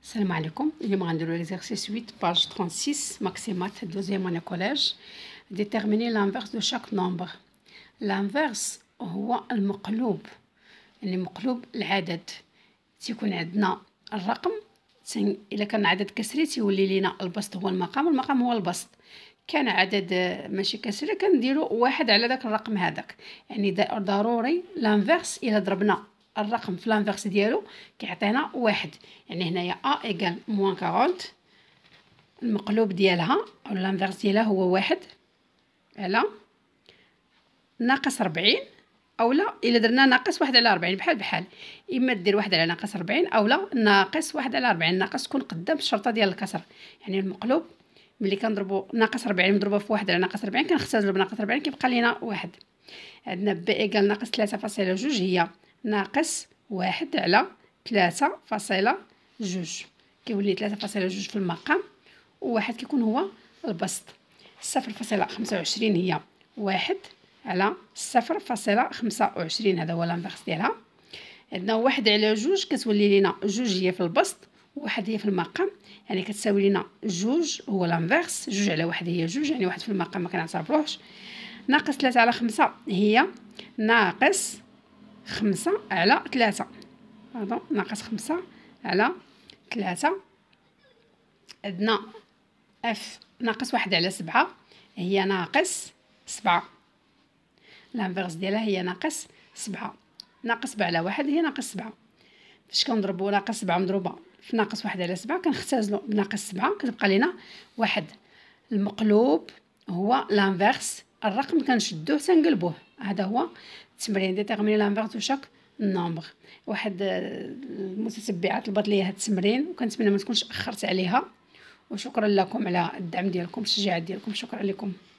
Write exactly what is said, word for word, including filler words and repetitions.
السلام عليكم. اليوم غنديرو ليكزارسيس ثمانية باج ستة وثلاثين ماكسيمات دوزيام اني كوليج. ديتيرميني لانفيرس دو شاك نومبر. لانفيرس هو المقلوب، يعني مقلوب العدد. تيكون عندنا الرقم الا كان عدد كسري تيولي لينا البسط هو المقام والمقام هو البسط. كان عدد ماشي كسري كنديرو واحد على داك الرقم هذاك، يعني ضروري لانفيرس الا ضربنا الرقم في لانفيرس ديالو كيعطينا واحد. يعني هنايا ا ايكال موان أربعين، المقلوب ديالها او لانفيرس ديالها هو واحد على ناقص ربعين، اولا الا درنا ناقص واحد على ربعين بحال بحال، اما دير واحد على ناقص ربعين اولا ناقص واحد على ربعين. ناقص تكون قدام الشرطه ديال الكسر، يعني المقلوب ملي كنضربو ناقص ربعين مضروبه في واحد على ناقص ربعين كنختزلو بناقص ربعين كيبقى لينا واحد. عندنا ب ايكال ناقص ثلاثة فاصلة جوج هي ناقص واحد على ثلاثة فاصلة جوج، كيولي ثلاثة فاصلة جوج في المقام وواحد كيكون هو البسط. صفر فاصلة خمسة وعشرين هي واحد على صفر فاصلة خمسة وعشرين، هذا هو لانفيرس ديالها. عندنا واحد على جوج كتولي لينا جوج هي في البسط وواحد هي في المقام، يعني كتساوي لينا جوج هو لانفيرس. جوج على واحد هي جوج، يعني واحد في المقام ما كنعتبروهش. ناقص ثلاثة على خمسة هي ناقص خمسة على ثلاثة، باردون ناقص خمسة على ثلاثة. عندنا اف ناقص واحد على سبعة هي ناقص سبعة، لانفيرس ديالها هي ناقص سبعة. ناقص سبعة على واحد هي ناقص سبعة. فاش كنضربو ناقص سبعة مضروبة في ناقص واحد على سبعة كنختزلو بناقص سبعة كتبقى لينا واحد. المقلوب هو لانفيرس، الرقم كنشدوه تنقلبوه. هذا هو التمرين ديتيرميني لانفيرس دو شاك نومبر. واحد المتتبعات طلبات لي هذا التمرين وكنتمنى ما تكونش اخرت عليها، وشكرا لكم على الدعم ديالكم التشجيعات ديالكم. شكرا لكم.